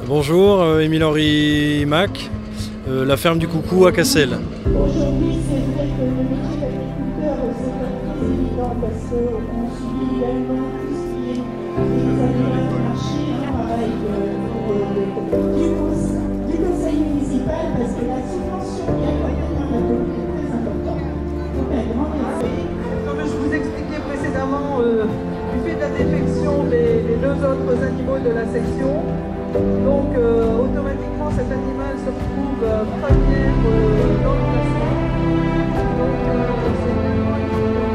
Bonjour, Émile-Henri Mac, la ferme du Coucou à Cassel. Aujourd'hui, c'est vrai que le métier d'agriculteur, c'est pas très évident parce qu'on subit également tout ce qui est les aléas du marché, pareil du conseil municipal, parce que la subvention qui accompagne la commune est très importante. Donc un grand merci. Comme je vous expliquais précédemment, du fait de la défection des deux autres animaux de la section, donc automatiquement cet animal se retrouve premier dans le classement. Donc c'est vraiment une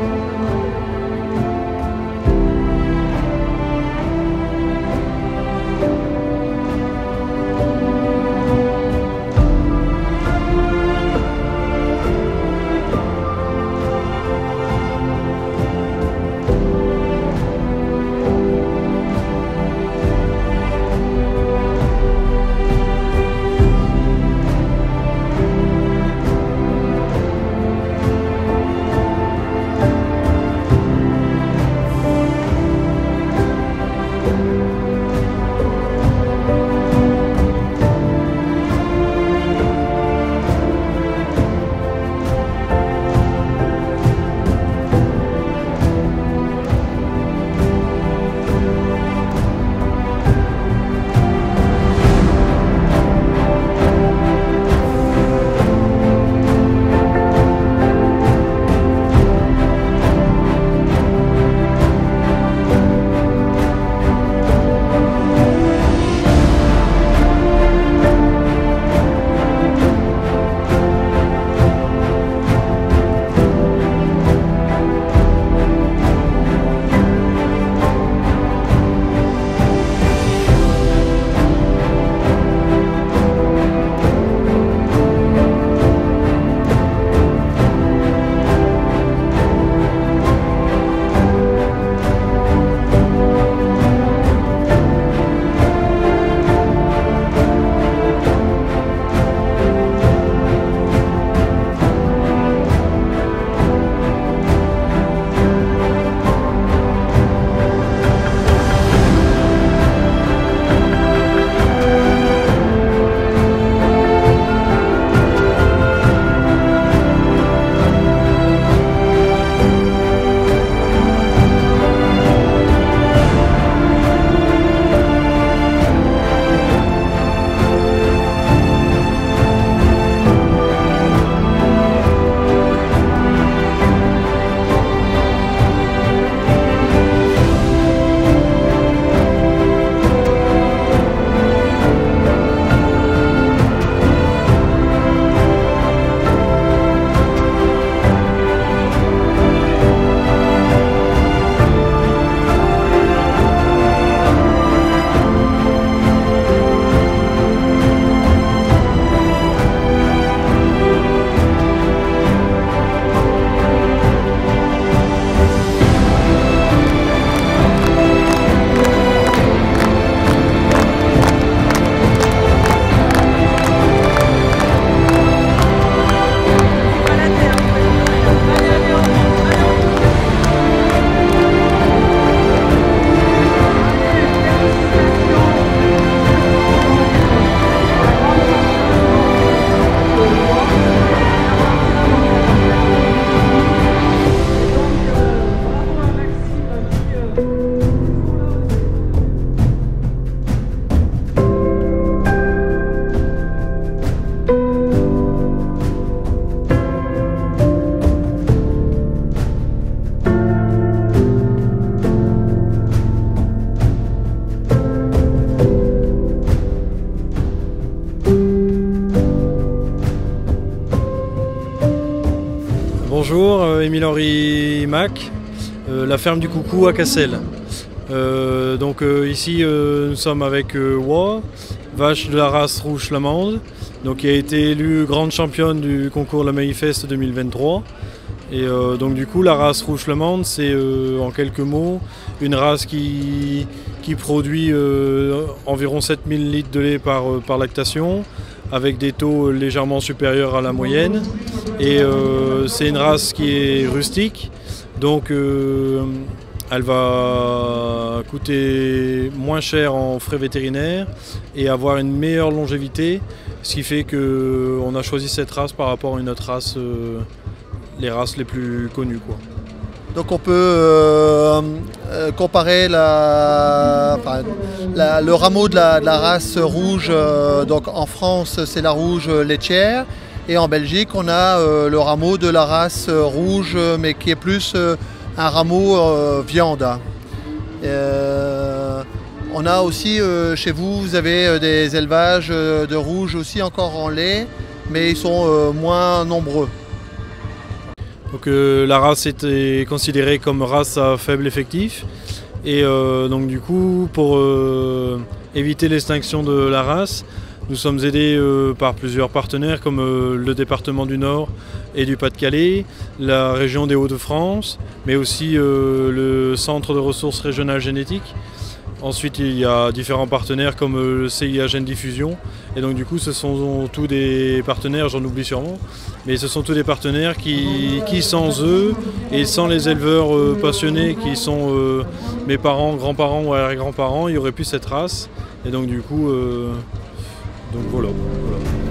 Bonjour, Émile-Henri Mac, la ferme du Coucou à Cassel. Ici nous sommes avec Wa, vache de la race rouge flamande, qui a été élue grande championne du concours La Maïfest 2023. Et du coup la race rouge flamande, c'est en quelques mots une race qui produit environ 7000 litres de lait par lactation, avec des taux légèrement supérieurs à la moyenne. Et c'est une race qui est rustique, donc elle va coûter moins cher en frais vétérinaires et avoir une meilleure longévité, ce qui fait qu'on a choisi cette race par rapport à une autre race, les races les plus connues, quoi. Donc on peut comparer le rameau de la race rouge, donc en France c'est la rouge laitière, et en Belgique on a le rameau de la race rouge mais qui est plus un rameau viande. On a aussi chez vous, vous avez des élevages de rouge aussi encore en lait, mais ils sont moins nombreux. Donc la race était considérée comme race à faible effectif et donc du coup pour éviter l'extinction de la race, nous sommes aidés par plusieurs partenaires comme le département du Nord et du Pas-de-Calais, la région des Hauts-de-France, mais aussi le centre de ressources régionales génétiques. Ensuite, il y a différents partenaires comme le CIA Gène Diffusion. Et donc du coup, ce sont tous des partenaires, j'en oublie sûrement, mais ce sont tous des partenaires qui sans eux et sans les éleveurs passionnés qui sont mes parents, grands-parents ou arrière-grands-parents, il n'y aurait plus cette race. Et donc du coup, voilà.